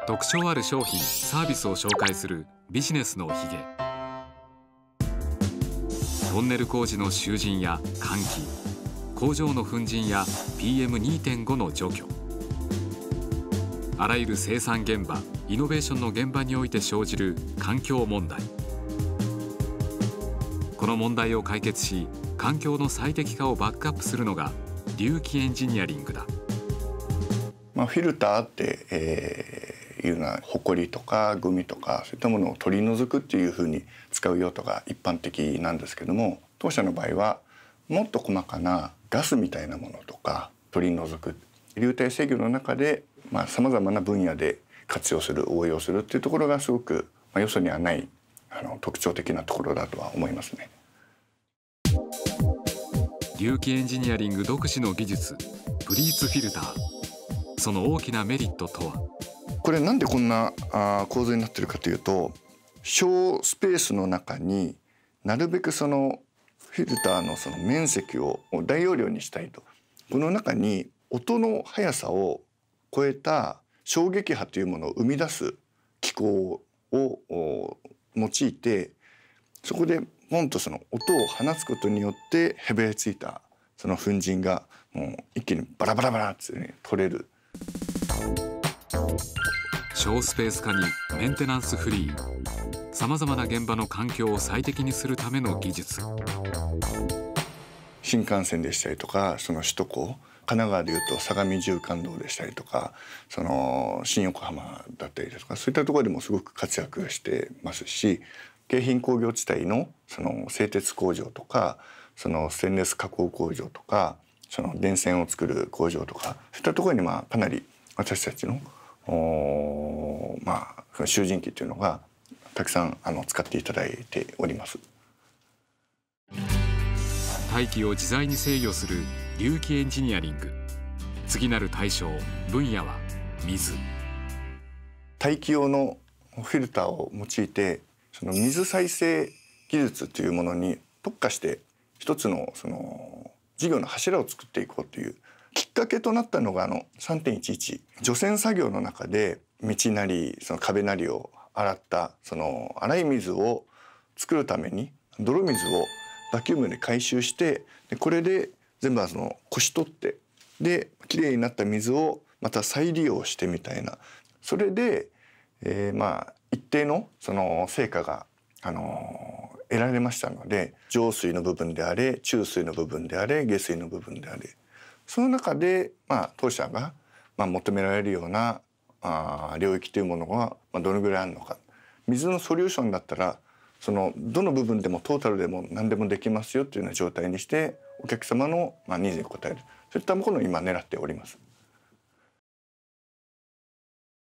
特徴ある商品・サービスを紹介するビジネスのヒゲ。トンネル工事の囚人や換気、工場の粉塵や PM2.5 の除去、あらゆる生産現場、イノベーションの現場において生じる環境問題。この問題を解決し、環境の最適化をバックアップするのが隆起エンジニアリングだ。 フィルターって、いうのはホコリとかゴミとかそういったものを取り除くっていうふうに使う用途が一般的なんですけども、当社の場合はもっと細かなガスみたいなものとか取り除く、流体制御の中でさまざまな分野で活用する、応用するっていうところがすごく、よそにはない特徴的なところだとは思いますね。 隆起エンジニアリング独自の技術、プリーツフィルター。その大きなメリットとは。 これなんでこんな構造になってるかというと、小スペースの中になるべくそのフィルターのその面積を大容量にしたいと。この中に音の速さを超えた衝撃波というものを生み出す機構を用いて、そこでポンとその音を放つことによってへべりついたその粉塵がもう一気にバラバラバラってね取れる。 小スペース化にメンテナンスフリー、さまざまな現場の環境を最適にするための技術。 新幹線でしたりとか、その首都高、神奈川でいうと相模縦貫道でしたりとか、その新横浜だったりですとか、そういったところでもすごく活躍してますし、京浜工業地帯のその製鉄工場とか、そのステンレス加工工場とか、その電線を作る工場とか、そういったところにかなり私たちの集塵機というのがたくさん使っていただいております。 大気を自在に制御する隆起エンジニアリング。次なる対象分野は水。 大気用のフィルターを用いて、その水再生技術というものに特化して一つのその事業の柱を作っていこうというきっかけとなったのが3.11 除染作業の中で道なりその壁なりを洗ったその洗い水を作るために泥水をバキュームで回収して、これで全部こし取って、できれいになった水をまた再利用してみたいな、それで、一定のその成果が、得られましたので、上水の部分であれ中水の部分であれ下水の部分であれ、その中で、当社が、求められるような領域というものが、どのぐらいあるのか。水のソリューションだったらそのどの部分でもトータルでも何でもできますよというような状態にして、お客様のニーズに応える、そういったものを今狙っております。